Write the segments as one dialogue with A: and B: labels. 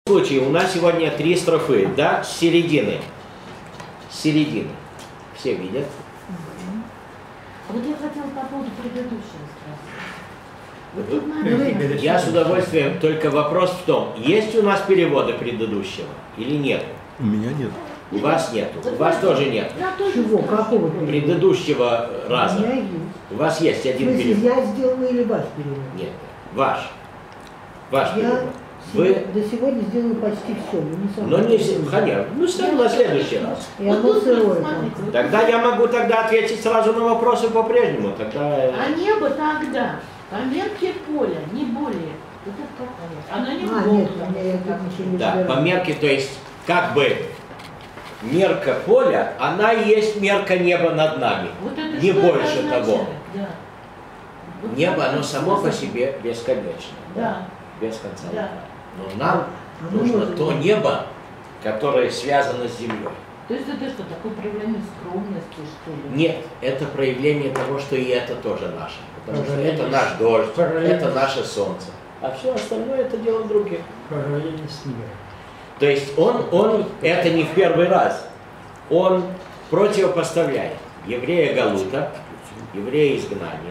A: случае у нас сегодня 3 строфы, да, с середины. С середины. Все видят.
B: Вот я хотела по поводу предыдущего спросить.
A: Я с удовольствием, только вопрос в том, есть у нас переводы предыдущего или нет?
C: У меня нет.
A: У вас нет. У вас тоже нет.
D: Чего? Какого перевода?
A: Предыдущего раза.
D: У меня есть.
A: У вас есть один
D: Если
A: перевод.
D: я сделала или ваш перевод?
A: Нет. Ваш. Ваш
D: Я
A: перевод. Вы...
D: до сегодня сделала почти все.
A: Но не Ханя, ну ставим на следующий раз.
D: И оно сырое.
A: Тогда я могу тогда ответить сразу на вопросы по-прежнему. Тогда...
B: А небо тогда, по мерке поля, не более. Вот это как она не
D: нет, у меня я тут ничего не
A: Да,
D: собираю.
A: по мерке, то есть, как бы, мерка поля, она и есть мерка неба над нами.
B: Вот это
A: Не
B: что
A: больше
B: это
A: того.
B: означает? Да. Вот
A: Небо,
B: как
A: оно
B: это
A: само по
B: сказано?
A: себе бесконечно.
B: Да.
A: Без конца.
B: Да.
A: Но нам нужно то небо, которое связано с землей.
B: То есть это что, такое проявление скромности, что ли?
A: Нет, это проявление того, что и это тоже наше. Потому что это наш дождь, это наше солнце. А все остальное это дело других. То есть он это не в первый раз. Он противопоставляет еврея Галута, еврея изгнания.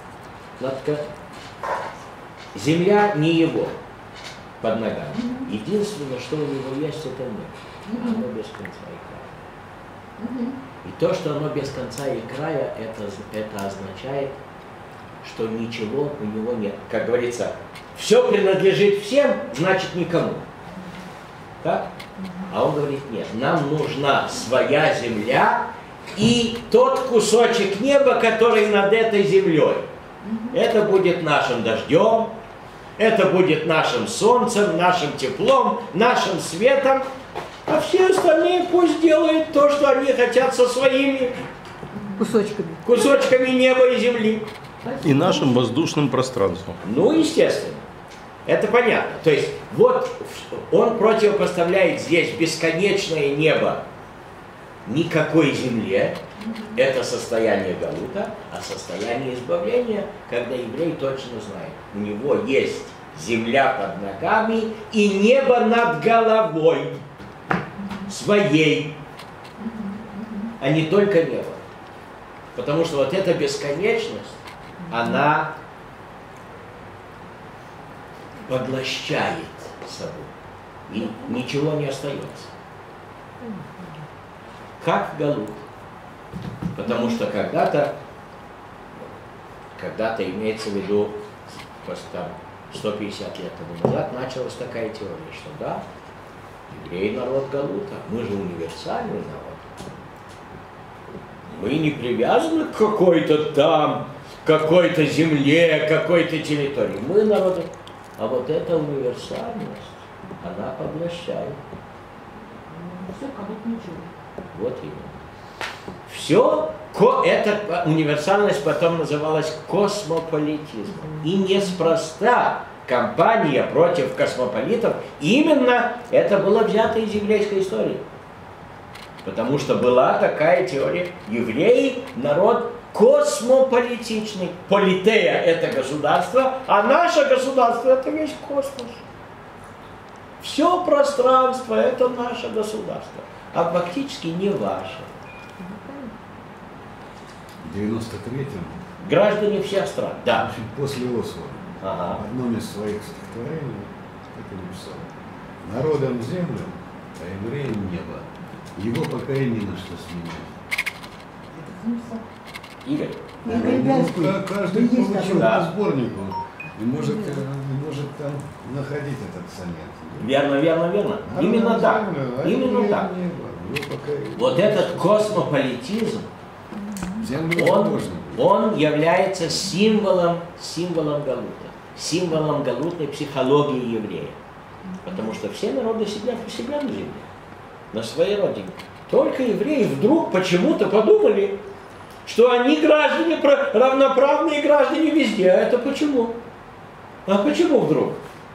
A: Земля не его под ногами. Единственное, что у него есть, это небо. А оно без конца и края. И то, что оно без конца и края, это означает, что ничего у него нет. Как говорится, все принадлежит всем, значит никому. Так? А он говорит, нет, нам нужна своя земля и тот кусочек неба, который над этой землей. Это будет нашим дождем, это будет нашим солнцем, нашим теплом, нашим светом, а все остальные пусть делают то, что они хотят со своими кусочками неба и земли.
C: И нашим воздушным пространством.
A: Ну, естественно. Это понятно. То есть, вот он противопоставляет здесь бесконечное небо никакой земле. Это состояние Галута, а состояние избавления, когда еврей точно знает, у него есть земля под ногами и небо над головой своей, а не только небо. Потому что вот эта бесконечность, она поглощает собой, и ничего не остается. Как Галут. Потому что когда-то имеется в виду, там, 150 лет тому назад началась такая теория, что да, евреи народ Галута, мы же универсальный народ. Мы не привязаны к какой-то там, какой-то земле, какой-то территории. Мы народ. А вот эта универсальность, она поглощает.
B: Все, как будто ничего.
A: Вот именно. Все, эта универсальность потом называлась космополитизмом. И неспроста кампания против космополитов, именно это было взято из еврейской истории. Потому что была такая теория. Евреи – народ космополитичный. Политея – это государство, а наше государство – это весь космос. Все пространство – это наше государство, а фактически не ваше.
E: В 93-м
A: граждане всех стран, да.
E: После Осло, в одном из своих стихотворений это написал: народом землю, а евреям небо. Его пока и не на что сменить.
A: Игорь.
E: Каждый получил по сборнику и может там находить этот сонет.
A: Верно, верно, верно. Именно так. Именно так. Вот этот космополитизм, он является символом Галута, символом галутной психологии еврея. Потому что все народы сидят у себя на земле, на своей родине. Только евреи вдруг почему-то подумали, что они граждане, равноправные граждане везде. А это почему? А почему вдруг?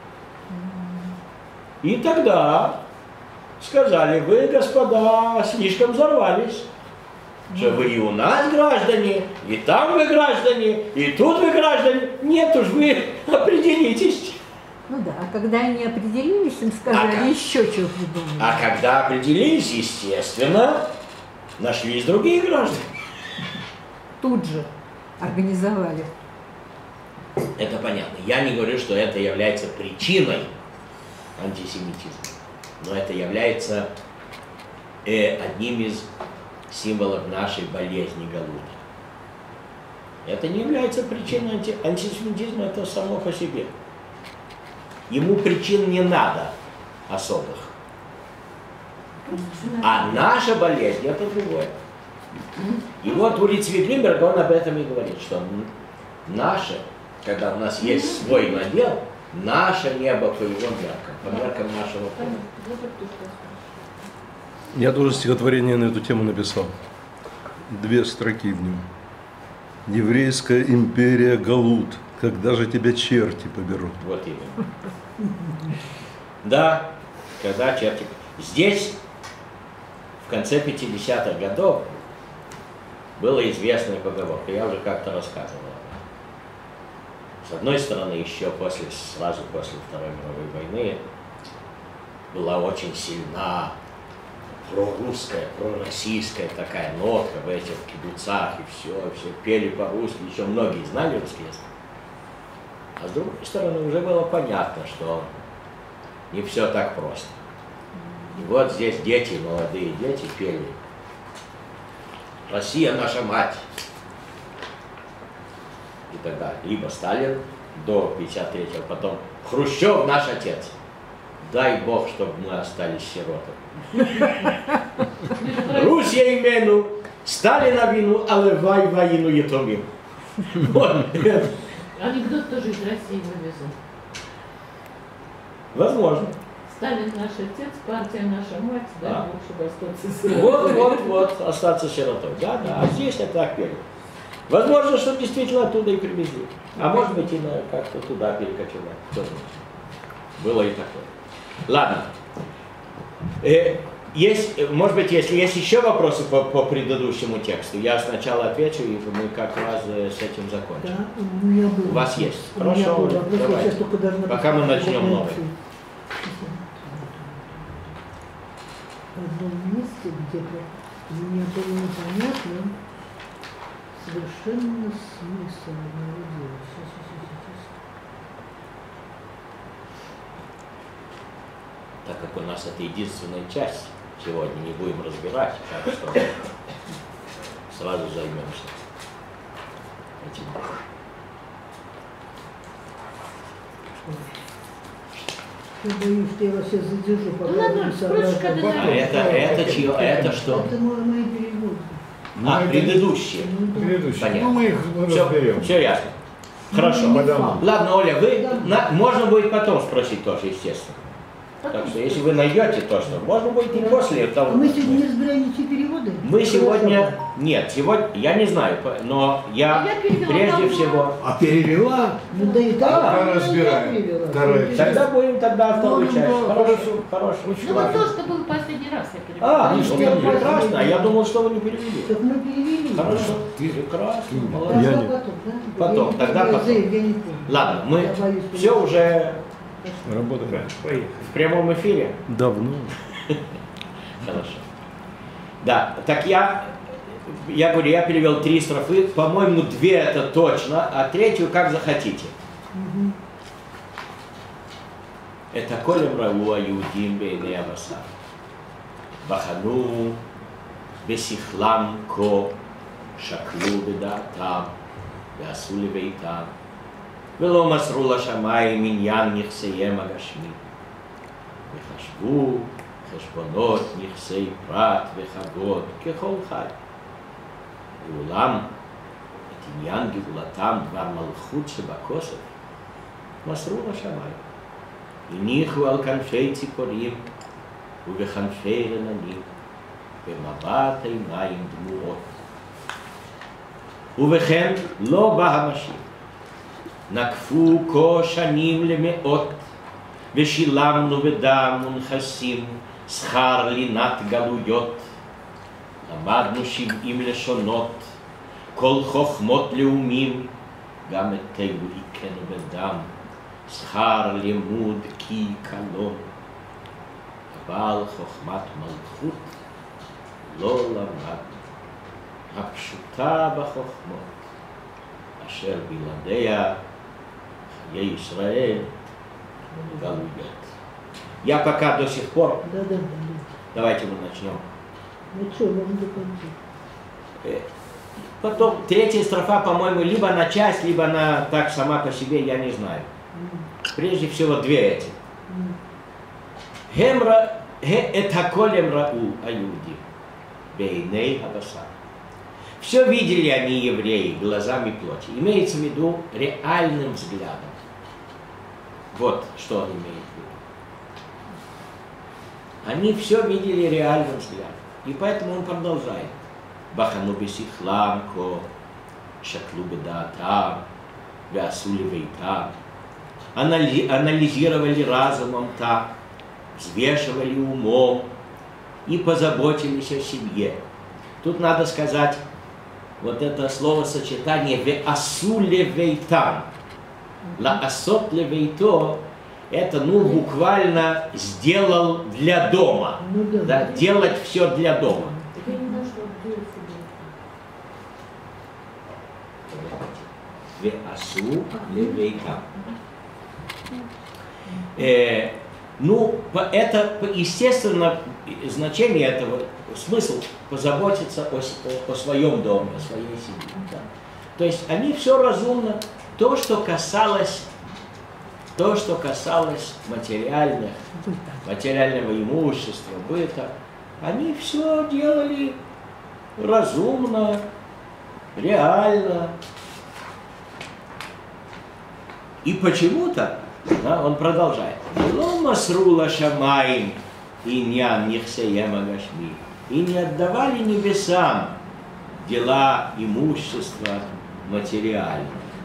A: И тогда сказали: вы, господа, слишком взорвались. Что вы и у нас граждане, и там вы граждане, и тут вы граждане. Нет уж, вы определитесь.
F: Ну да, а когда они определились, им сказали еще что придумали.
A: А когда определились, естественно, нашлись другие граждане.
F: Тут же организовали.
A: Это понятно. Я не говорю, что это является причиной антисемитизма, но это является одним из символов нашей болезни Галута. Это не является причиной антисемитизма, это само по себе. Ему причин не надо особых. А наша болезнь это другое. И вот Ури Цвиклинберг, он об этом и говорит, что наше, когда у нас есть свой надел, наше небо по его меркам, по меркам нашего поля.
C: Я тоже стихотворение на эту тему написал. 2 строки в нем. Еврейская империя Галут, когда же тебя черти поберут?
A: Вот именно. Да, когда черти. Здесь в конце 50-х годов была известная поговорка, я уже как-то рассказывал. С одной стороны, еще сразу после Второй мировой войны была очень сильна прорусская, пророссийская такая нотка в этих кибуцах, и все пели по-русски, еще многие знали русский язык. А с другой стороны, уже было понятно, что не все так просто. И вот здесь дети, молодые дети пели «Россия наша мать». И тогда либо Сталин до 53-го, потом Хрущев наш отец. Дай Бог, чтобы мы остались сиротами. Русія імену, Сталіна війну, але вай воїну єтомів.
B: Анекдот тоже из России вывезен.
A: Возможно.
B: Сталин наш отец, партия наша мать, дай Бог, чтобы остаться сиротой.
A: Вот, остаться сиротой. Да, а здесь это так пели. Возможно, что действительно оттуда и привезли. А может быть, и как-то туда перекочевали. Кто знает. Было и такое. Ладно. Может быть, если есть еще вопросы по предыдущему тексту, я сначала отвечу, и мы как раз с этим закончим.
D: Да, у меня был.
A: У вас есть?
D: У меня
A: Хорошо,
D: был вопрос, я
A: давайте.
D: сейчас только должна
A: Пока мы
D: посмотреть,
A: начнем
D: как
A: новый.
D: найти. В одном месте где-то мне было непонятно совершенно смысл одного дела. Сейчас.
A: Так как у нас это единственная часть, сегодня не будем разбирать, так что сразу займемся этим.
D: Я боюсь, что я вас сейчас задержу, пока
B: ладно,
D: вы не
B: спросишь,
D: сообразите.
B: когда
A: А это чье? Это что?
D: Это мои переводы.
A: А, предыдущие.
E: Предыдущие.
A: Понятно.
E: Ну, мы их разберем.
A: Все ясно. Хорошо.
D: Ну,
E: По домам.
A: Ладно, Оля, можно будет потом спросить тоже, естественно. Так что если вы найдете то, что можно будет и после
D: А
A: того.
D: мы сегодня не разбираем эти переводы?
A: Мы сегодня... Нет, сегодня... Я не знаю, но я
B: Я перевела
A: прежде
B: давно.
A: всего...
E: А перевела?
D: Ну да и так.
A: Да,
D: я
E: разбираем.
D: перевела.
E: Вторая часть.
A: Тогда будем вторую
E: Ну,
A: часть.
E: да,
A: Хорошо, хорошо.
B: Ну вот то, что был последний раз, я перевела.
A: А, ну,
D: что
A: это
D: я
A: прекрасно.
D: последний.
A: А я думал, что вы не перевели.
D: Так мы перевели.
A: Хорошо.
E: Ты-
A: Прекрасно.
E: ты-
A: Молодец.
C: Я
D: Тогда
C: не-
D: потом, да?
A: Потом,
D: Я не
A: тогда
D: помню,
A: потом.
D: я не помню.
A: Ладно, мы
D: Я боюсь,
A: все
D: что-
A: уже
C: Работаем.
A: в прямом эфире.
C: Давно.
A: Хорошо. Да, так я говорю, я перевел 3 строфы, по-моему, 2 это точно, а 3 как захотите.
D: Мгм.
A: Это колем рауа иудим бейней аваса. Бахану бесихлам ко шаклу бедатам ועשו לביתם ולא מסרו לשמיים עניין נכסיהם הגשמי וחשבו חשבונות נכסי פרט וכבוד ככל חי. ואולם את עניין גאולתם דבר מלכות שבכוסף מסרו לשמיים. הניחו על כנפי ציפורים ובכנפי רננים במבט עיניים דמורות. ובכן לא בא המשיח. נקפו כה שנים למאות ושילמנו בדם ונכסים שכר לינת גלויות. למדנו 70 לשונות, כל חוכמות לאומים, גם את תיבו הכינו בדם. Схар лимуд ки калон, бал хохмат малхут, лола мад, апшута бахохмот, ашер биладея, хае Исраэль, галуят. Я пока до сих пор,
D: Да.
A: давайте мы начнем.
D: Ну что, вам до конца.
A: Потом третья строфа, по-моему, либо на часть, либо она так сама по себе, я не знаю. Прежде всего две эти. Хемра этаколем рау аюди бейней абаса. Все видели они, евреи, глазами плоти. Имеется в виду реальным взглядом. Вот что он имеет в виду. Они все видели реальным взглядом. И поэтому он продолжает. Бахану бесихлам ко шаклу бедаатам веасули вейтам. Анализировали разумом так, взвешивали умом и позаботились о семье. Тут надо сказать вот это словосочетание веасуле вейтам. Ла асот левейто — это, буквально сделал для дома.
D: Ну да.
A: Да, делать все для дома.
B: Я не знаю, что делать себе.
A: Веасу левейта. Это, естественно, значение этого, смысл позаботиться о своем доме, о своей семье. Да. То есть они все разумно, то, что касалось материального имущества, быта, они все делали разумно, реально. И почему-то, да, он продолжает. И не отдавали небесам дела имущества материального.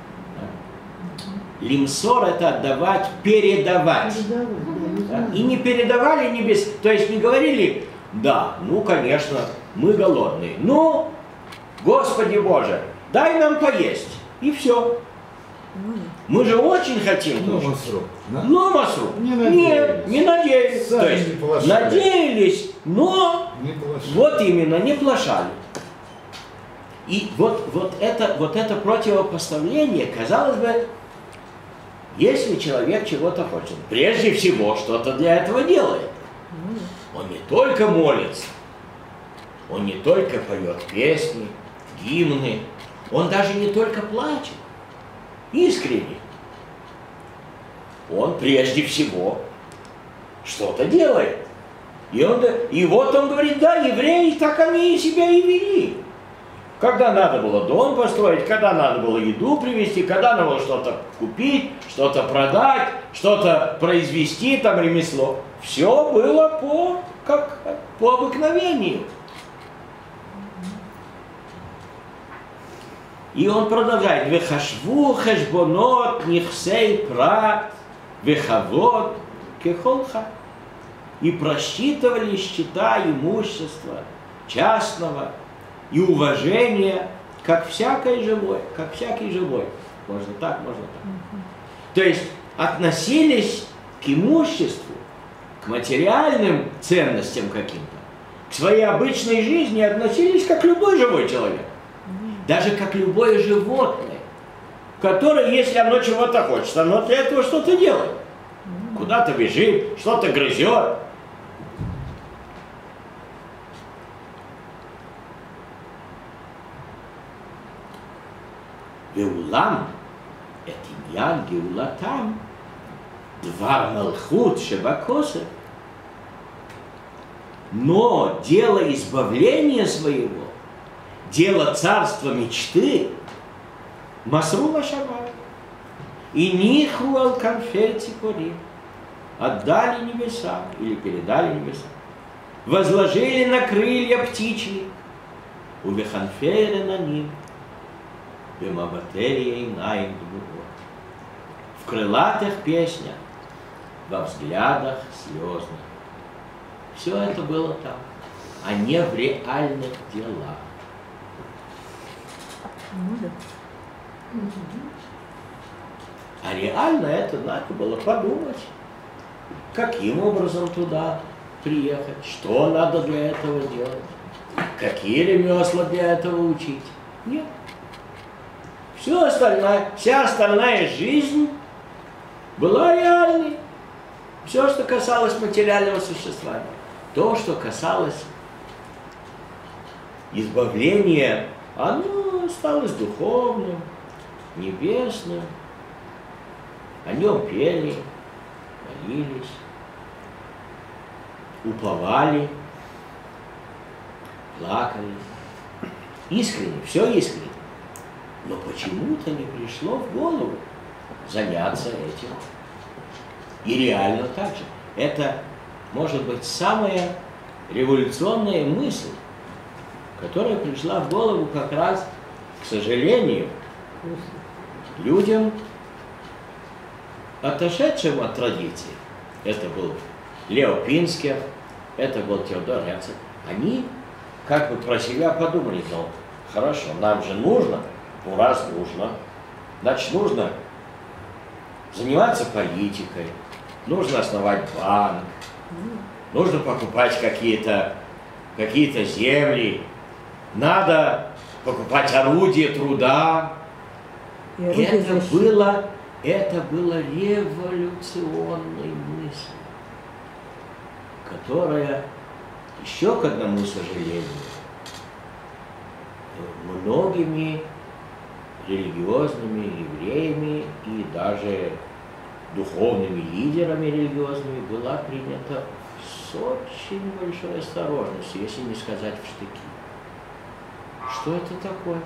A: Да. Лимсор — это отдавать, передавать. Да. И не передавали небес, то есть не говорили, да, конечно, мы голодные, но, Господи Боже, дай нам поесть, и все. Мы же очень хотим кушать. Но Масру. Нет, не надеялись.
E: Сами
A: то есть
E: не плашали.
A: надеялись, но
E: Не плашали.
A: вот именно не плашали. И вот это противопоставление, казалось бы, если человек чего-то хочет, прежде всего что-то для этого делает. Он не только молится, он не только поет песни, гимны, он даже не только плачет. Искренне. Он прежде всего что-то делает. И вот он говорит, да, евреи так они и себя и вели. Когда надо было дом построить, когда надо было еду привезти, когда надо было что-то купить, что-то продать, что-то произвести, там ремесло. Все было по обыкновению. И он продолжает. Вехашву хэшбонот нихсей прат вехавод кехолха. И просчитывали счета имущества частного и уважения, как всякий живой. Можно так, можно так. То есть относились к имуществу, к материальным ценностям каким-то, к своей обычной жизни относились как любой живой человек. Даже как любое животное, которое, если оно чего-то хочет, оно для этого что-то делает. Куда-то бежит, что-то грызет. Веулам, это иньян геулатам, двар малхут шебакосе. Но дело избавления своего, дело царства мечты, масру вашамай, и ниху алканферти кори, отдали небеса или передали небеса, возложили на крылья птичьи, убеханфере на ним, бемаватерия и наим дубугот, в крылатых песнях, во взглядах слезных. Все это было там, а не в реальных делах. А реально это надо было подумать, каким образом туда приехать, что надо для этого делать, какие ремесла для этого учить. Нет. Вся остальная жизнь была реальной. Все, что касалось материального существования. То, что касалось избавления, оно осталось духовным, небесным. О нем пели, молились, уповали, плакали. Искренне, все искренне. Но почему-то не пришло в голову заняться этим. И реально так же. Это может быть самая революционная мысль, которая пришла в голову как раз, к сожалению, людям, отошедшим от традиции. Это был Лео Пинскер, это был Теодор Герцель. Они как бы про себя подумали: ну, хорошо, нам же нужно, ну раз нужно, значит нужно заниматься политикой, нужно основать банк, нужно покупать какие-то земли, надо покупать орудие труда. Это было революционной мыслью, которая, еще к одному сожалению, многими религиозными евреями и даже духовными лидерами религиозными была принята с очень большой осторожностью, если не сказать в штыки. Что это такое?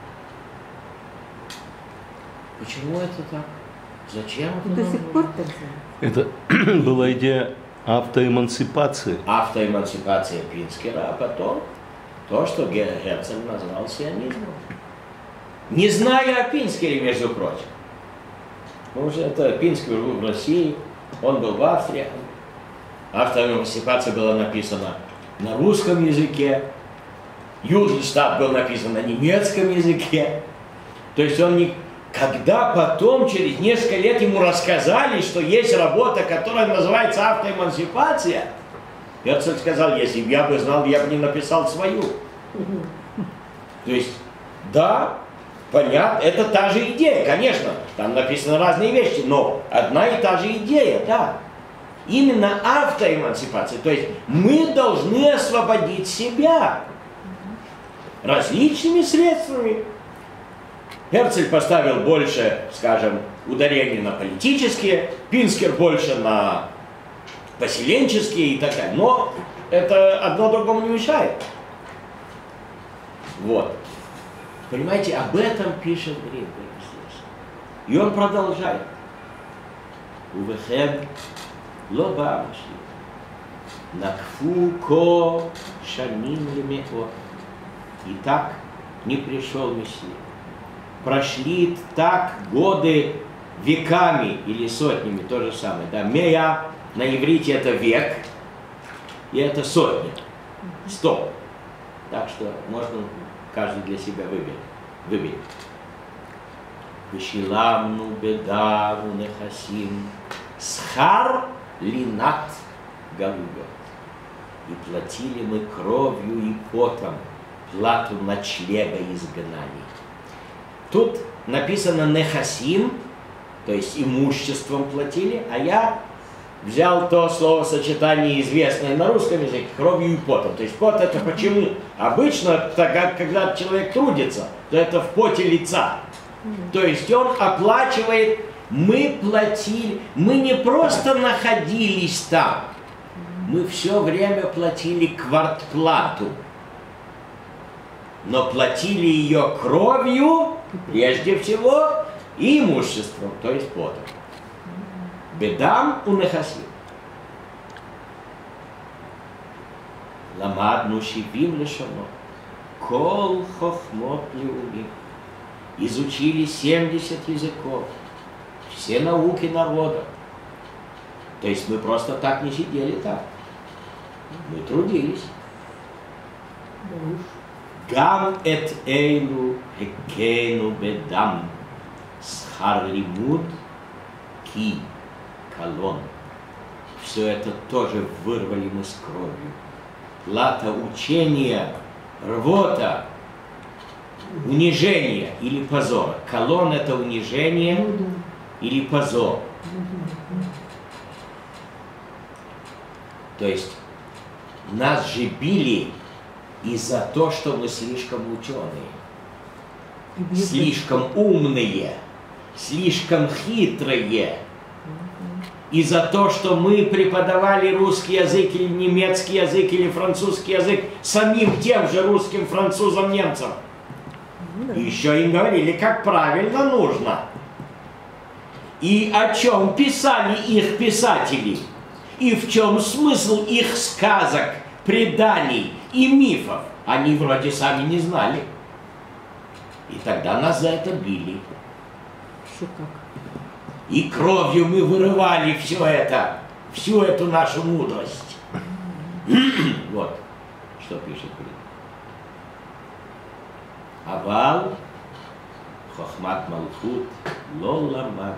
A: Почему это так? Зачем это?
F: До сих пор так же.
C: Это была идея автоэмансипации.
A: Автоэмансипация Пинскера, а потом то, что Герцель назвал сионизмом. Не зная о Пинскере, между прочим. Потому что это Пинскер был в России, он был в Австрии. Автоэмансипация была написана на русском языке. Юденштат был написан на немецком языке. То есть он не... Когда потом, через несколько лет, ему рассказали, что есть работа, которая называется автоэмансипация, Герцель сказал: если бы я бы знал, я бы не написал свою. То есть, да, понятно, это та же идея, конечно, там написаны разные вещи, но одна и та же идея, да. Именно автоэмансипация, то есть мы должны освободить себя различными средствами. Герцель поставил больше, скажем, ударение на политические, Пинскер больше на поселенческие и так далее. Но это одно другому не мешает. Вот. Понимаете, об этом пишет Гринберг здесь. И он продолжает. Увехем лоба маши. Накфу ко шаним лемеот. И так не пришел Мессия. Прошли так годы веками или сотнями, то же самое. Да? Мея на иврите это век, и это сотня. 100. Так что можно каждый для себя выберет. Вышиламну бедаву нехасим схар линат галугот. И платили мы кровью и потом плату ночлега изгнаний. Тут написано нехасим, то есть имуществом платили, а я взял то словосочетание, известное на русском языке, кровью и потом. То есть пот это почему? Обычно, когда человек трудится, то это в поте лица. То есть он оплачивает, мы платили, мы не просто находились там, мы все время платили квартплату. Но платили ее кровью, прежде всего, и имуществом, то есть потом. Бедам у нехасим. Ламадну шивим лешоно. Кол хохмот леумим. Изучили 70 языков. Все науки народа. То есть мы просто так не сидели там. Мы трудились. Гам эт эйлу экейну бедам. Схар лимуд ки, колон. Все это тоже вырвали мы с кровью. Плата учения, рвота, унижение или позор. Колон — это унижение или позор. То есть нас же били из-за того, что мы слишком ученые, слишком умные, слишком хитрые. И за то, что мы преподавали русский язык или немецкий язык или французский язык самим тем же русским, французам, немцам. И еще им говорили, как правильно нужно. И о чем писали их писатели. И в чем смысл их сказок, преданий и мифов. Они вроде сами не знали. И тогда нас за это били.
F: Что как?
A: И кровью мы вырывали все это, всю эту нашу мудрость. Вот, что пишет Брит. Авал, хохмат малхут, лолама,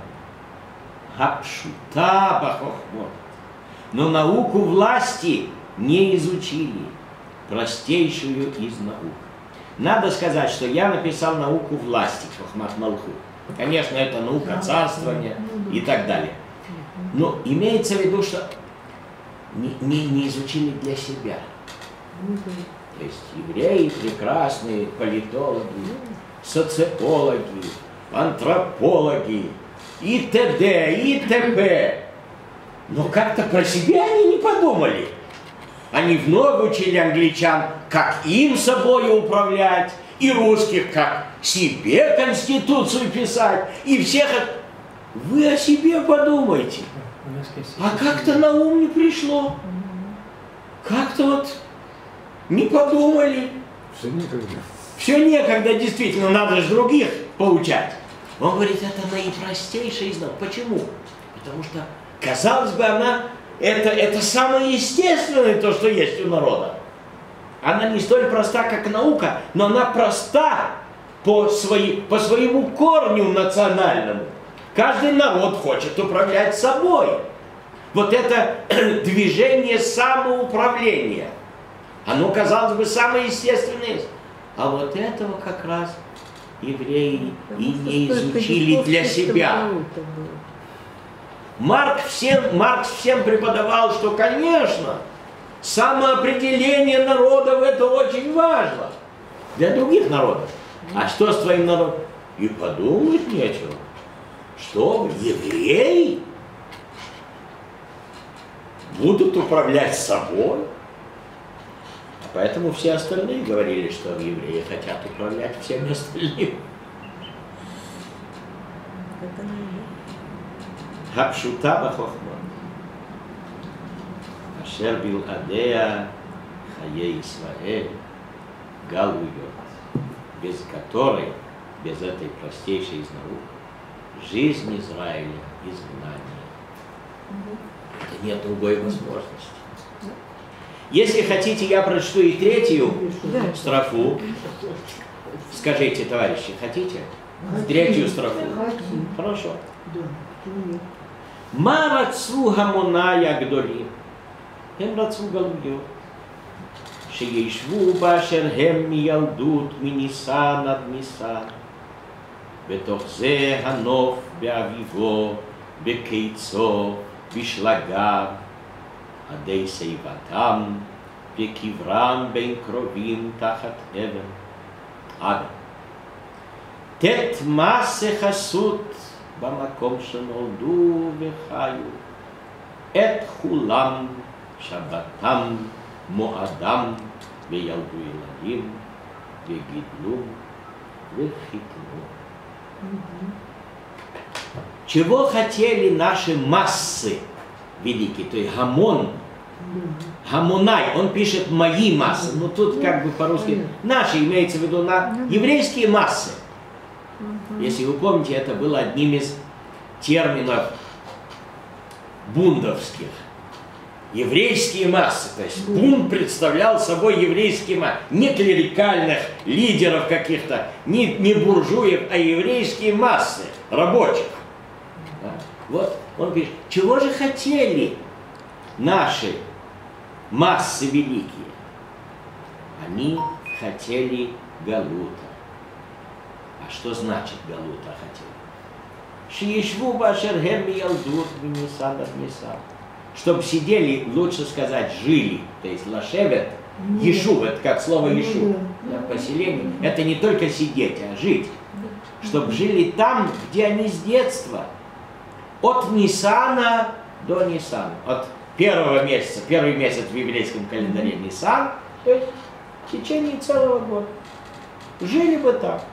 A: хапшута бахохмот. Но науку власти не изучили, простейшую из наук. Надо сказать, что я написал науку власти, хохмат малхут. Конечно, это наука царствования и так далее. Но имеется в виду, что не изучили для себя. То есть евреи прекрасные политологи, социологи, антропологи и т.д. и т.п. Но как-то про себя они не подумали. Они вновь учили англичан, как им собой управлять, и русских, как себе конституцию писать, и всех... Вы о себе подумайте. А как-то на ум не пришло. Как-то вот не подумали.
E: Все некогда.
A: Все некогда, действительно, надо же других поучать. Он говорит, это наипростейшая из наук. Почему? Потому что, казалось бы, это самое естественное, то, что есть у народа. Она не столь проста, как наука, но она проста по своему корню национальному. Каждый народ хочет управлять собой. Вот это движение самоуправления, оно, казалось бы, самое естественное. А вот этого как раз евреи и не изучили для себя. Маркс всем преподавал, что, конечно, самоопределение народов — это очень важно для других народов. А что с твоим народом? И подумать нечего. Что евреи будут управлять собой? Поэтому все остальные говорили, что евреи хотят управлять всеми остальными. Хапшута бахохма. Ашер бил'адея хаей Исраэль галуйот. Без которой, без этой простейшей из наук, жизнь Израиля — изгнание. Это нет другой возможности. Если хотите, я прочту и третью строфу. Скажите, товарищи, хотите? Третью строфу. Хорошо. Ма рацу гамоная гдолим, הם רצו גלויות, שישבו באשר הם מילדות מניסן עד ניסן, בתוך זה הנוף באביבו, בקיצו, בשלגיו, עדי שיבתם, וקברם בין קרובים תחת אבן. אגב, תת מסה חסות במקום שנולדו וחיו, את חולם, שבתם, מועדם, וילדו ילדים, וגידלו, וחיתנו. Чего хотели наши массы великие, то есть гамон, гамонай, он пишет мои массы, но тут как бы по-русски наши, имеется в виду еврейские массы. Если вы помните, это было одним из терминов бундовских. Еврейские массы, то есть бунт представлял собой еврейские массы, не клерикальных лидеров каких-то, не буржуев, а еврейские массы, рабочих. Да? Вот он пишет, чего же хотели наши массы великие? Они хотели галута. А что значит галута хотели? Шиешву башер гем ялдут внисан ад нисан. Чтобы сидели, лучше сказать, жили. То есть лашевет, ешув, это как слово ешув, да, поселение. Это не только сидеть, а жить. Чтобы жили там, где они с детства. От Нисана до Нисана. От первого месяца, первый месяц в еврейском календаре Нисан, то есть в течение целого года. Жили бы так.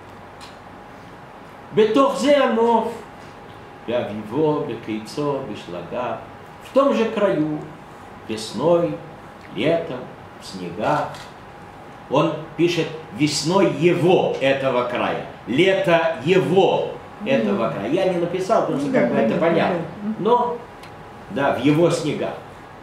A: Бетохзе анов, беавиво, бекейцо, бешлага. В том же краю, весной, летом, в снегах. Он пишет весной его, этого края, лето его, этого края. Я не написал, потому что как бы это понятно. Но, да, в его снегах.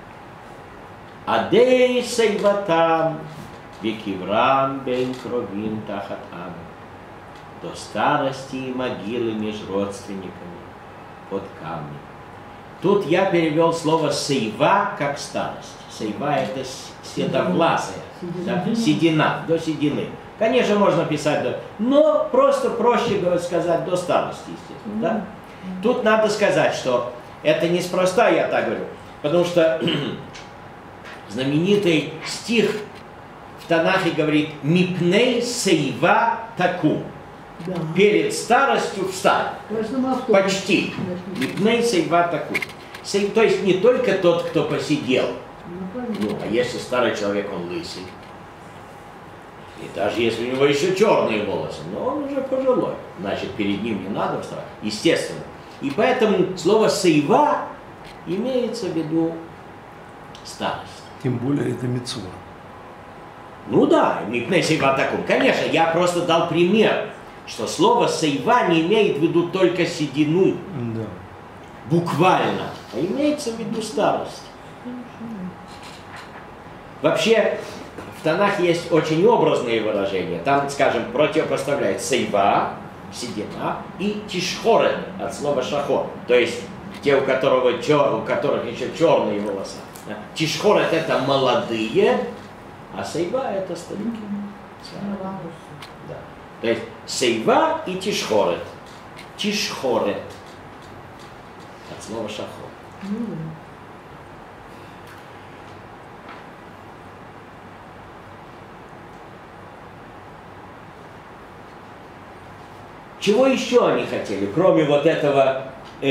A: Адей сейватам, векиврам бен кровин тахат ам. До старости и могилы между родственниками под камнем. Тут я перевел слово «сейва» как старость. Сейва – это седовласая, да, седина, до седины. Конечно, можно писать «до», но просто проще сказать «до старости», естественно. Да? Тут надо сказать, что это неспроста, я так говорю, потому что знаменитый стих в Танахе говорит «мипней сейва таку».
D: Да.
A: Перед старостью встань. Почти. Мипней сейва таку. То есть не только тот, кто посидел. Ну, а если старый человек, он лысый. И даже если у него еще черные волосы, но он уже пожилой. Значит, перед ним не надо вставать. Естественно. И поэтому слово сейва имеется в виду старость.
C: Тем более это мицва.
A: Ну да, мипней сейва таку. Конечно, я просто дал пример, что слово «сейва» не имеет в виду только седину, да, буквально, а имеется в виду старость. Вообще, в Танахе есть очень образные выражения. Там, скажем, противопоставляет «сейва», седина, и «тишхорет» от слова «шахор», то есть те, у которых еще черные волосы. «Тишхорет» — это молодые, а «сейва» — это старики. Да. То есть сейва и тишхорет. Тишхорет. От слова шахор. Чего еще они хотели, кроме вот этого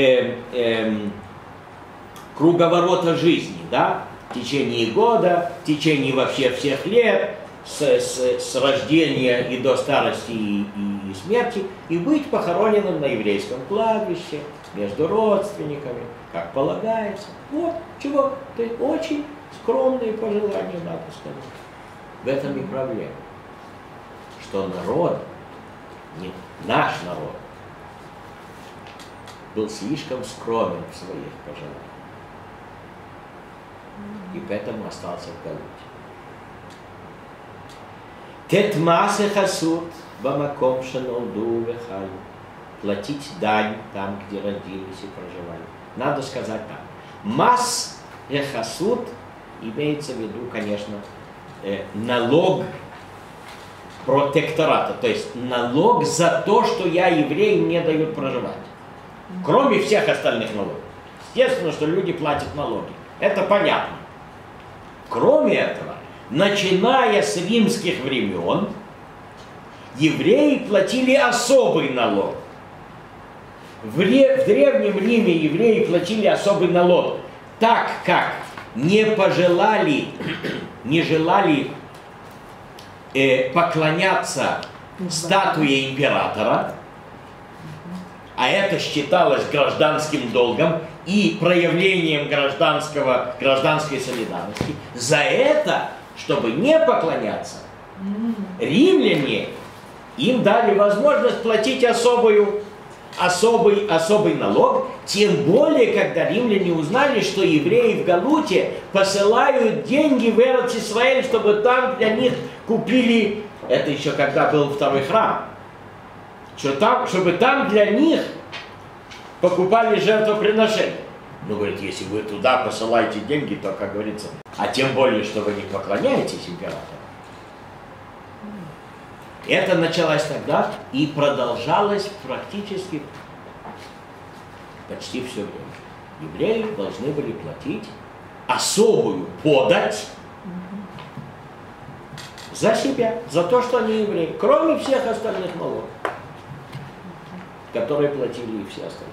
A: круговорота жизни, да? В течение года, в течение вообще всех лет, с рождения и до старости и смерти, и быть похороненным на еврейском кладбище, между родственниками, как полагается. Вот чего, то есть очень скромные пожелания, надо сказать. В этом и проблема, что народ, наш народ, был слишком скромен в своих пожеланиях, и поэтому остался в галуте. Тет масе хасут бамаком шенолду вехаю. Платить дань там, где родились и проживали. Надо сказать так. Мас хасут имеется в виду, конечно, налог протектората, то есть налог за то, что я еврей, мне дают проживать. Кроме всех остальных налогов. Естественно, что люди платят налоги. Это понятно. Кроме этого, начиная с римских времен, евреи платили особый налог. В Древнем Риме евреи платили особый налог, так как не желали поклоняться статуе императора, а это считалось гражданским долгом и проявлением гражданской солидарности. За это, чтобы не поклоняться, римляне им дали возможность платить особый налог, тем более, когда римляне узнали, что евреи в Галуте посылают деньги в Эрец-Исраэль, чтобы там для них купили, это еще когда был второй храм, чтобы там для них покупали жертвоприношения. Ну, говорит, если вы туда посылаете деньги, то, как говорится, а тем более, что вы не поклоняетесь императору. Это началось тогда и продолжалось практически почти все время. Евреи должны были платить особую подать за себя, за то, что они евреи, кроме всех остальных налогов, которые платили и все остальные.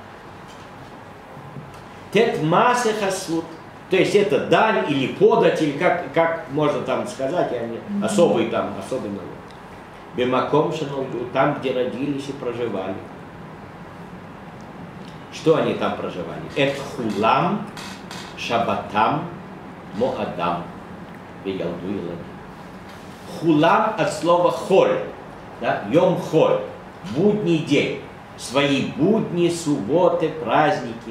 A: Тет масе хасут, то есть это дань или подать, или как можно там сказать, особый налог. Бемаком шенолду, там, где родились и проживали. Что они там проживали? Эт хулам, шабатам, моадам, веялду и лади. Хулам от слова холь, да? Йом холь, будний день, свои будни, субботы, праздники.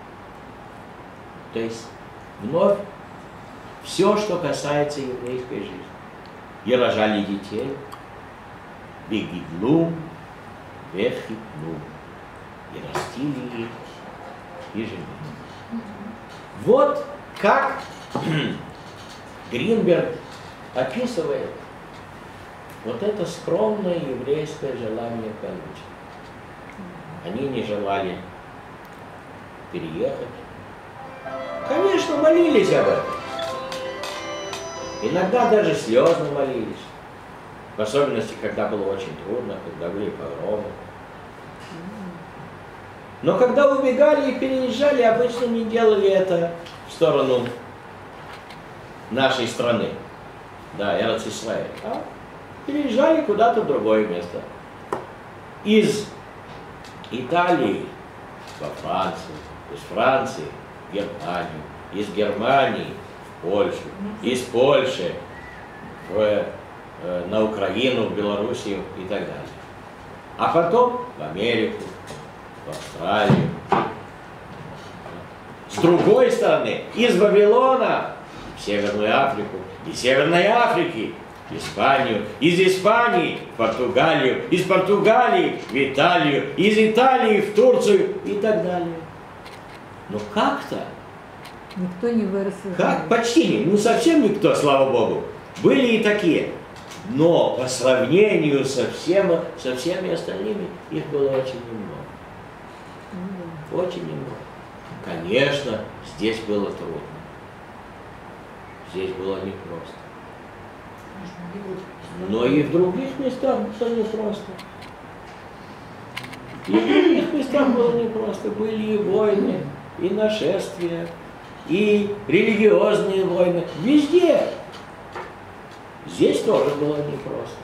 A: То есть вновь все, что касается еврейской жизни. И рожали детей, вегидлум, вехитлум, и растили их, и женились. Вот как Гринберг описывает вот это скромное еврейское желание получить. Они не желали переехать. Конечно, молились об этом. Иногда даже слезно молились. В особенности, когда было очень трудно, когда были погромы. Но когда убегали и переезжали, обычно не делали это в сторону нашей страны. Да, Эрец Исраэль. А переезжали куда-то в другое место. Из Италии во Францию, из Франции в Германию, из Германии в Польшу, из Польши на Украину, в Белоруссию и так далее. А потом в Америку, в Австралию. С другой стороны, из Вавилона в Северную Африку, из Северной Африки в Испанию, из Испании в Португалию, из Португалии в Италию, из Италии в Турцию и так далее. Но как-то...
F: Никто не вырос из
A: Как? Почти не. Ну, совсем никто, слава Богу. Были и такие. Но по сравнению со всеми остальными их было очень немного. Очень немного. Конечно, здесь было трудно. Здесь было непросто. Но и в других местах было непросто. И в других местах было непросто. Были и войны, и нашествия, и религиозные войны. Везде. Здесь тоже было непросто.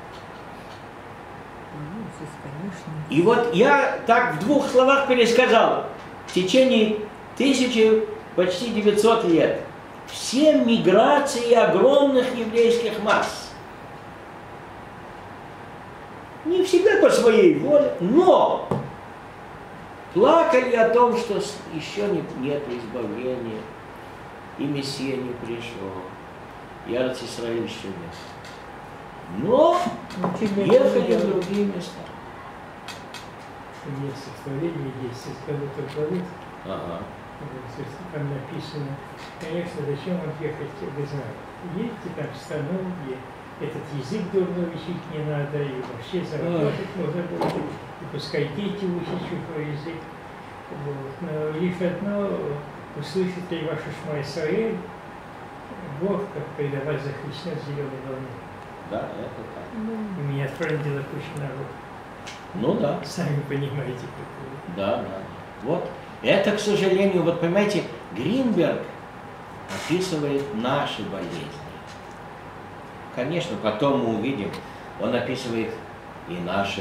A: И вот я так в двух словах пересказал. В течение почти 900 лет все миграции огромных еврейских масс. Не всегда по своей воле, но плакали о том, что еще нет избавления, и Мессия не пришел, и Эрец Исраэль еще нет. Но ехали в другие места.
G: Есть стихотворение, есть «Скалу-то
A: Ага.
G: Там написано, конечно, зачем вам ехать, вы знаете. Едете там в страну, где этот язык дурно учить не надо, и вообще заработать можно будет, и пускай дети учат чужой язык. Вот. Но лишь одно, услышит ли ваш Шма Исраэль, Бог, как передавать за Христа зеленой волны.
A: Да, это так.
G: Меня отправила куча народ.
A: Ну да.
G: Сами понимаете, какое.
A: Да, да. Вот. Это, к сожалению, вот понимаете, Гринберг описывает наши болезни. Конечно, потом мы увидим, он описывает и наши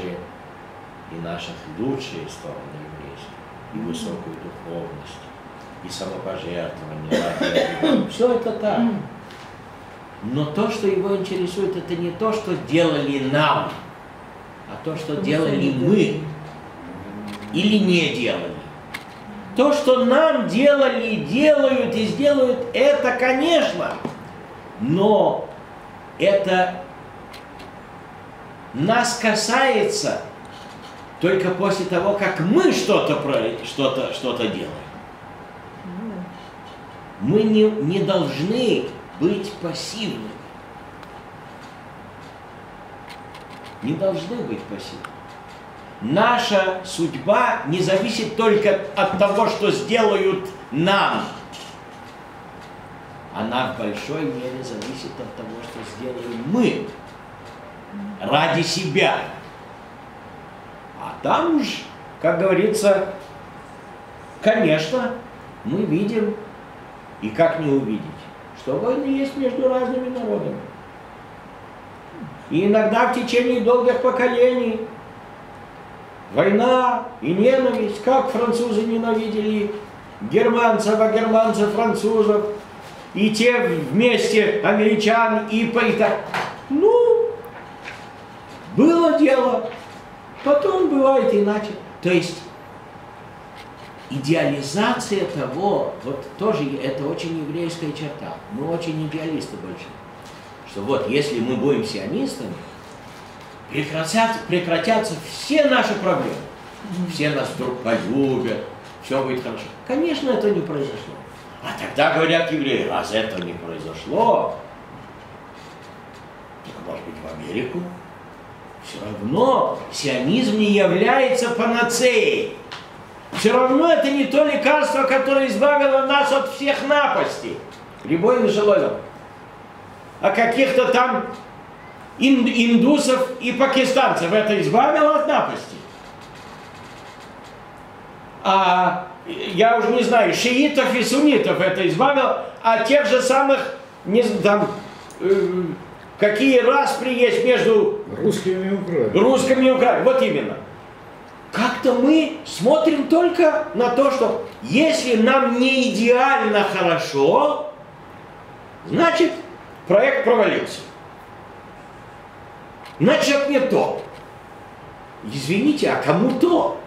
A: лучшие стороны еврейства, и высокую духовность, и самопожертвование. Все это так. Но то, что его интересует, это не то, что делали нам, а то, что делали мы или не делали. То, что нам делали, делают и сделают, это, конечно, но это нас касается только после того, как мы что-то делаем. Мы не должны быть пассивными. Не должны быть пассивными. Наша судьба не зависит только от того, что сделают нам. Она в большой мере зависит от того, что сделаем мы ради себя. А там уж, как говорится, конечно, мы видим, и как не увидеть, что войны есть между разными народами. И иногда в течение долгих поколений война и ненависть, как французы ненавидели германцев, а германцев французов, и те вместе американцев, и так. Ну, было дело, потом бывает иначе. То есть идеализация того, вот тоже это очень еврейская черта. Мы очень идеалисты больше. Что вот если мы будем сионистами, прекратятся все наши проблемы. Все нас вдруг полюбят, все будет хорошо. Конечно, это не произошло. А тогда говорят евреи, раз это не произошло, так может быть в Америку? Все равно сионизм не является панацеей. Все равно это не то лекарство, которое избавило нас от всех напастей. Рибойн шалолем. А каких-то там индусов и пакистанцев это избавило от напасти. А я уже не знаю, шиитов и суннитов это избавило, а тех же самых, не знаю, там, какие распри есть между
E: русскими и украинцами.
A: Русскими и украинцами. Вот именно. Как-то мы смотрим только на то, что если нам не идеально хорошо, значит проект провалился. Значит не то. Извините, а кому то?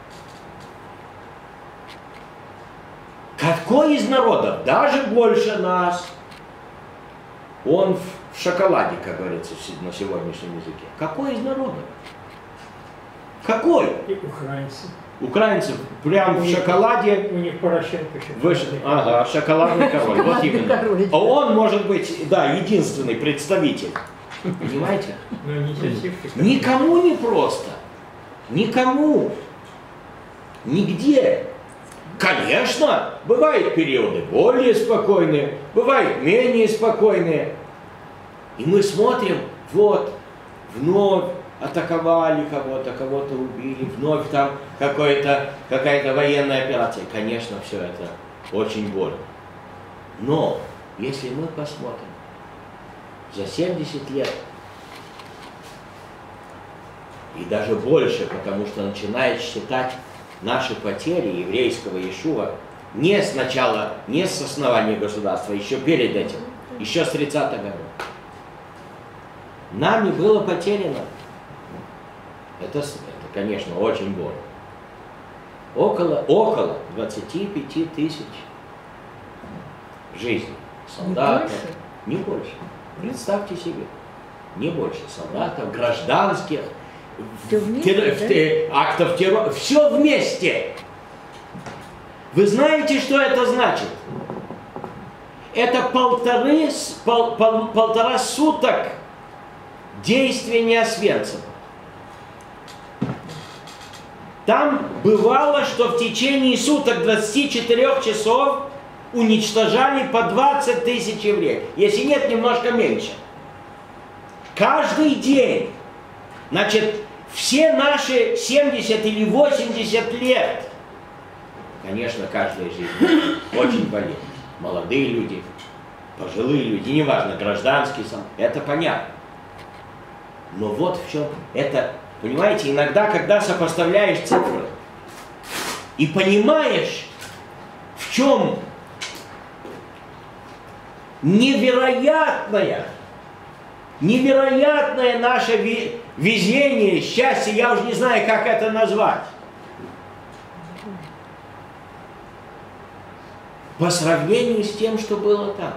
A: Какой из народов, даже больше нас, он в шоколаде, как говорится на сегодняшнем языке. Какой из народов? Какой?
G: И украинцы.
A: Украинцы прям в шоколаде.
G: У них Порошенко
A: шоколадный. Ага, шоколадный король. Вот именно. А он может быть, да, единственный представитель. Понимаете? Никому не просто. Никому. Нигде. Конечно, бывают периоды более спокойные, бывают менее спокойные. И мы смотрим, вот, вновь атаковали кого-то, кого-то убили, вновь там какая-то военная операция. Конечно, все это очень больно. Но, если мы посмотрим, за 70 лет, и даже больше, потому что начинает считать наши потери еврейского Иешуа не сначала, не с основания государства, еще перед этим, еще с 30-х годов. Нами было потеряно, это, конечно, очень больно, около 25 тысяч жизней. Солдатов, не больше. Представьте себе, не больше солдатов, гражданских, актов террора, все вместе. Вы знаете, что это значит? Это полтора суток действия Неосвенцима. Там бывало, что в течение суток 24 часов уничтожали по 20 тысяч евреев. Если нет, немножко меньше. Каждый день. Значит, все наши 70 или 80 лет, конечно, каждая жизнь очень болит. Молодые люди, пожилые люди, неважно, гражданские, это понятно. Но вот в чем это, понимаете, иногда, когда сопоставляешь цифры и понимаешь, в чем невероятное наше везение, счастье, я уже не знаю, как это назвать. По сравнению с тем, что было там.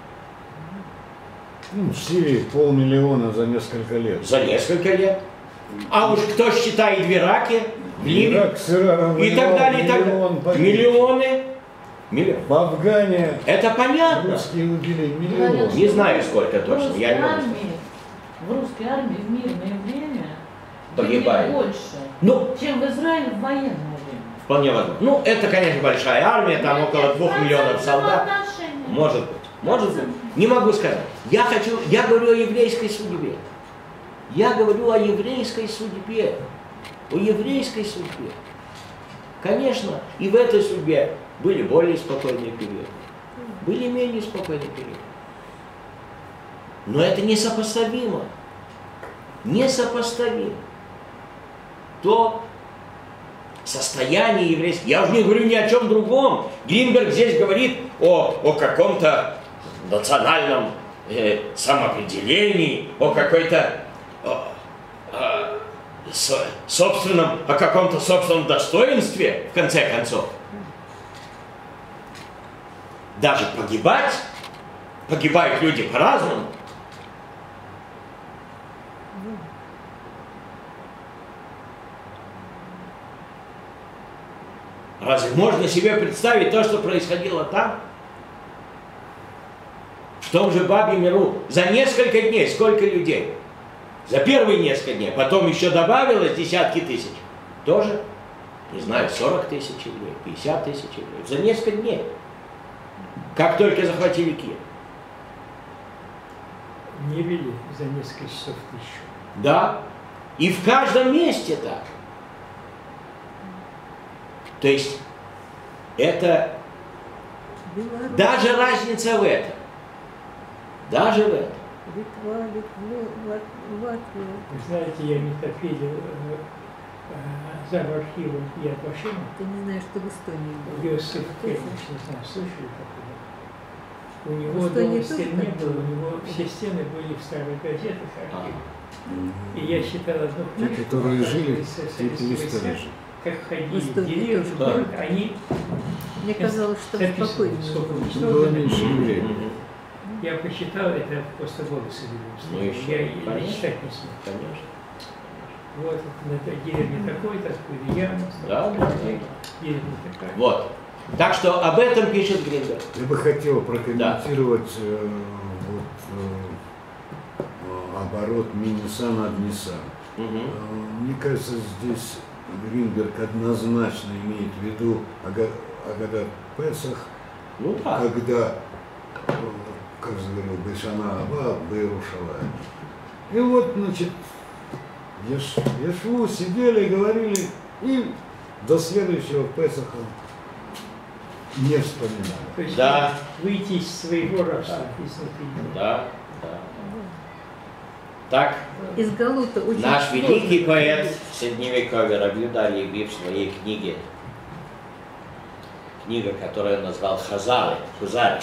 E: В Сирии 500 000 за несколько лет.
A: За несколько лет. А уж кто считает в Ираке, в Ливии
E: Ирак с Ираном
A: и так далее, и так
E: миллион
A: далее.
E: погибших.
A: Миллионы.
E: В Афгане
A: Это понятно.
E: русские убили
B: Говорят,
E: миллион.
A: Не знаю, сколько
B: В
A: точно, я не могу сказать.
B: в русской армии в мирное время
A: Погибает.
B: больше,
A: Ну,
B: чем в Израиле в военное время.
A: вполне возможно. Ну, это, конечно, большая армия, там
B: Нет,
A: около 2 миллионов солдат.
B: взаимоотношения.
A: Может быть. Может быть. Не могу сказать. Я говорю о еврейской судьбе. Я говорю о еврейской судьбе. О еврейской судьбе. Конечно, и в этой судьбе были более спокойные периоды. Были менее спокойные периоды. Но это несопоставимо. Несопоставимо. То состояние еврейского. Я уже не говорю ни о чем другом. Гринберг здесь говорит о каком-то национальном самоопределении, о какой-то о каком-то собственном достоинстве, в конце концов. Даже погибают люди по-разному. Разве можно себе представить то, что происходило там? В том же Бабьем Яру за несколько дней сколько людей? За первые несколько дней, потом еще добавилось десятки тысяч. Тоже, не знаю, 40 тысяч евреев, 50 тысяч евреев. За несколько дней. Как только захватили Киев.
G: Не вели за несколько часов тысячу.
A: Да. И в каждом месте так. То есть, это
F: Беларусь,
A: даже разница в этом. Даже в этом.
F: Литва, Латвия.
G: Вы знаете, я метофилил за архивом Яд Вашема.
F: Ты не знаешь, что в Эстонии было.
G: Иосиф Кевич, не знаю, слышали такое? У него
F: В Эстонии
G: дома стен
F: тоже
G: не
F: так
G: было,
F: было?
G: у него все стены были в старых газетах, архивах. И я читал одну
E: Те,
G: книжку,
E: которые жили,
G: из
E: те
G: Советского
E: перестали
G: Союза,
E: жить.
G: как
F: В
G: ходили в
F: Эстонии
G: деревню,
F: тоже.
G: в город, они
F: Мне казалось, что
G: записывали,
F: спокойнее
G: сколько
F: было.
E: Там было меньше евреев.
A: Мгм.
G: Я прочитал это после волосы
A: Ну
G: я
A: еще,
G: и
A: конечно.
G: читать не смог.
A: Конечно.
G: Вот, на деревне такой-то, откуда я,
A: Да, да, да.
G: деревня такая.
A: Вот. Так что об этом пишет Гринберг.
E: Я бы хотел прокомментировать оборот Минисан над Нисан. Мне кажется, здесь Гринберг однозначно имеет в виду Агадат Песах,
A: Ну да.
E: когда, как говорил Бешана Аба, Бейрушалай. И вот, значит, Ешву сидели, говорили, и до следующего Песаха не вспоминали.
G: То есть
A: Да.
G: выйти из своего рабства, изнутри.
A: Да, да. Так,
F: Из Галута очень
A: наш
F: сложно.
A: великий поэт Средневековья Раби Юда Леви в своей книге, книга, которую он назвал Хазары, Хузари,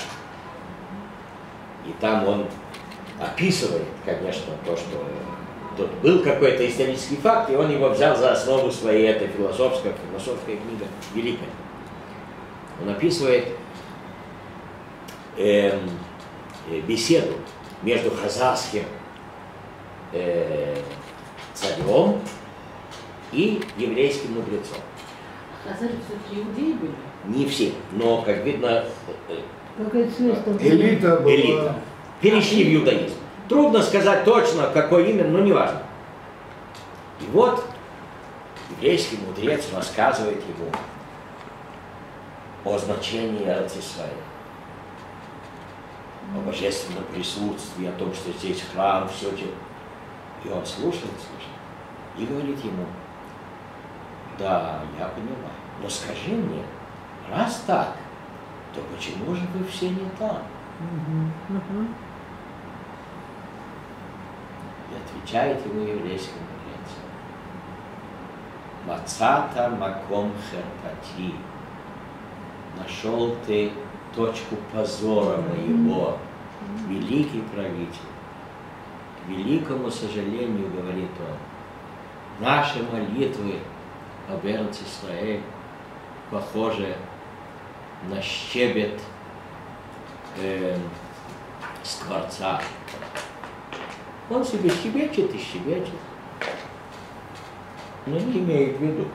A: и там он описывает, конечно, то, что тут был какой-то исторический факт, и он его взял за основу своей этой философской книга великая. Он описывает беседу между хазарским царем и еврейским мудрецом.
B: Хазары все-таки иудеи были.
A: Не все, но, как видно,
D: Какая связь там?
E: Элита была.
A: элита. Перешли в иудаизм. Трудно сказать точно, какой именно, но неважно. И вот еврейский мудрец рассказывает ему о значении Эрец-Исраэля, о божественном присутствии, о том, что здесь храм, все это. И он слушает, и говорит ему: да, я понимаю, но скажи мне, раз так, то почему же вы все не там? И отвечает ему еврейский мудрец: Мацата маком херпати. Нашел ты точку позора моего, великий правитель. К великому сожалению, говорит он, наши молитвы об Эрец-Исраэль похожи на щебет скворца. Он себе щебечет и щебечет. но не имеет в виду.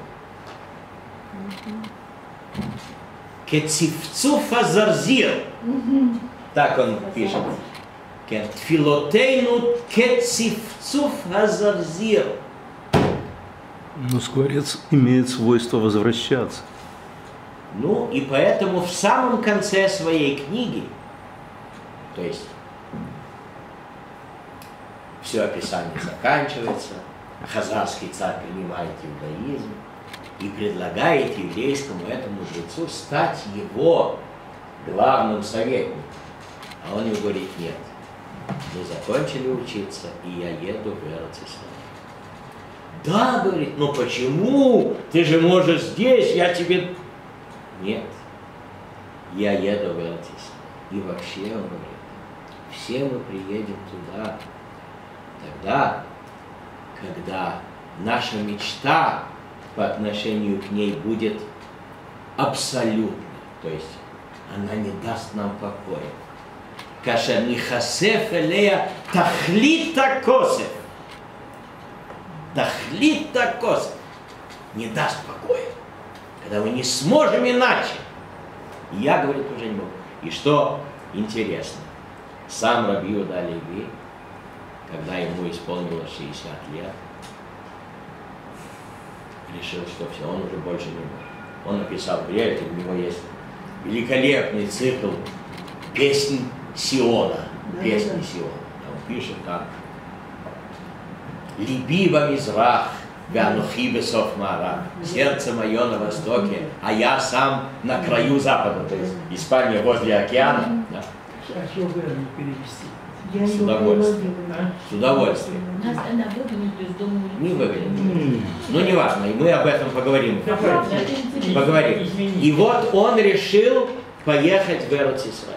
A: Кецифцуф азарзир. Так он пишет. Тфилотейну кецифцуф азарзир.
C: Но скворец имеет свойство возвращаться.
A: Ну, и поэтому в самом конце своей книги, то есть все описание заканчивается, хазарский царь принимает иудаизм и предлагает еврейскому этому мудрецу стать его главным советником. А он ему говорит: нет, мы закончили учиться, и я еду в Эрец-Исраэль. Да, говорит, но почему? Ты же можешь здесь, я тебе... Нет, я еду в Эрец-Исраэль. И вообще, он говорит, все мы приедем туда, тогда, когда наша мечта по отношению к ней будет абсолютной, то есть она не даст нам покоя. Каша нихасеф элея тахлита косеф. Тахлита косеф. Не даст покоя. Когда мы не сможем иначе. И я, говорит, уже не могу. И что интересно, сам Раби Иуда Леви, когда ему исполнилось 60 лет, решил, что все, он уже больше не может. Он написал прежде, у него есть великолепный цикл «Песнь Сиона». «Песни Сиона». Он пишет так. «Либи во Мизрах, вянухи бесов Маара». Сердце мое на востоке, а я сам на краю запада. То есть Испания возле океана. Да.
G: А чего бы не перевести?
A: С удовольствием. С удовольствием.
B: Нас она выгонит из дома.
A: Не выгонит. Ну, не важно, и мы об этом поговорим. Поговорим. И вот он решил поехать в Эрец-Исраэль.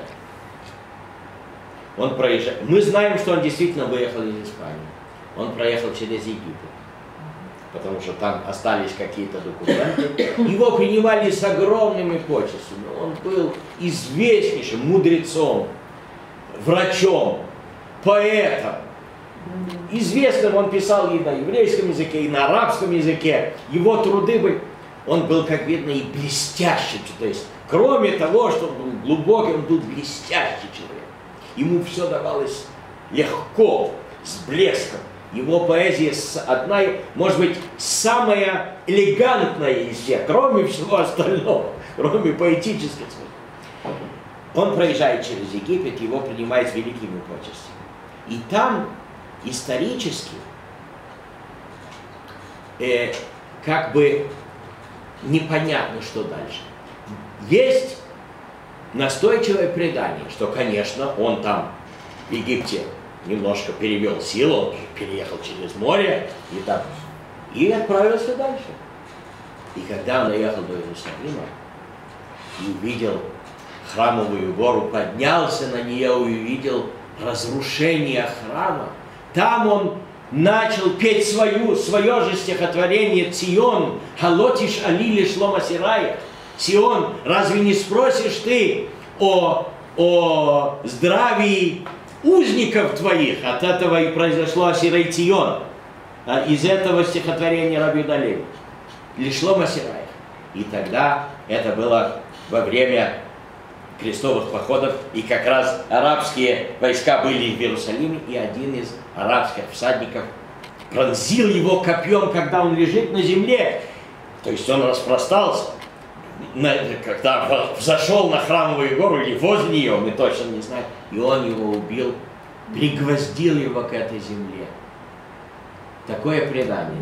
A: Он проезжает. Мы знаем, что он действительно выехал из Испании. Он проехал через Египет, потому что там остались какие-то документы. Его принимали с огромными почестями. Он был известнейшим мудрецом, врачом, поэтом. Известным он писал и на еврейском языке, и на арабском языке. Его труды были... Он был, как видно, и блестящим. То есть, кроме того, что он был глубокий, он был блестящий человек. Ему все давалось легко, с блеском. Его поэзия одна, может быть, самая элегантная из всех, кроме всего остального, кроме поэтической. Он проезжает через Египет, его принимают с великими почестями. И там исторически как бы непонятно, что дальше. Есть настойчивое предание, что, конечно, он там в Египте немножко перевел силу, он переехал через море и отправился дальше. И когда он доехал до Иерусалима и увидел храмовую гору, поднялся на нее и увидел разрушение храма, там он начал петь свое же стихотворение «Цион, халотиш алили шлома сирая». «Сион, разве не спросишь ты о здравии узников твоих?» От этого и произошло Асирей Цион. Из этого стихотворения Раби Иуда Леви. «Лишлома сирая». И тогда это было во время крестовых походов, и как раз арабские войска были в Иерусалиме, и один из арабских всадников пронзил его копьем, когда он лежит на земле. То есть он распростался, когда взошел на храмовую гору или возле нее, мы точно не знаем, и он его убил, пригвоздил его к этой земле. Такое предание.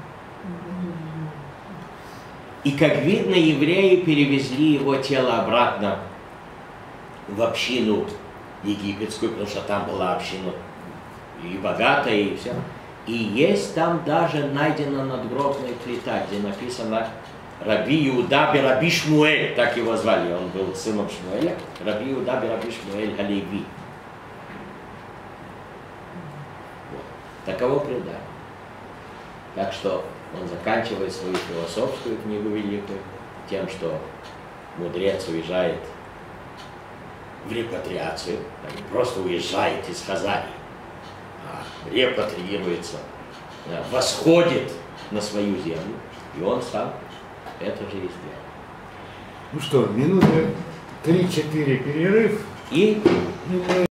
A: И, как видно, евреи перевезли его тело обратно в общину египетскую, потому что там была община и богатая, и все. И есть там даже найдена надгробная плита, где написано Раби Иуда бе Раби Шмуэль, так его звали, он был сыном Шмуэля, Раби Иуда бе Раби Шмуэль Галеви. Вот. Таково предание. Так что он заканчивает свою философскую книгу великую тем, что мудрец уезжает в репатриацию, не просто уезжает из Хазарии, а репатриируется, восходит на свою землю, и он сам это же и сделал.
E: Ну что, минуты 3-4 перерыв.
A: И
E: мы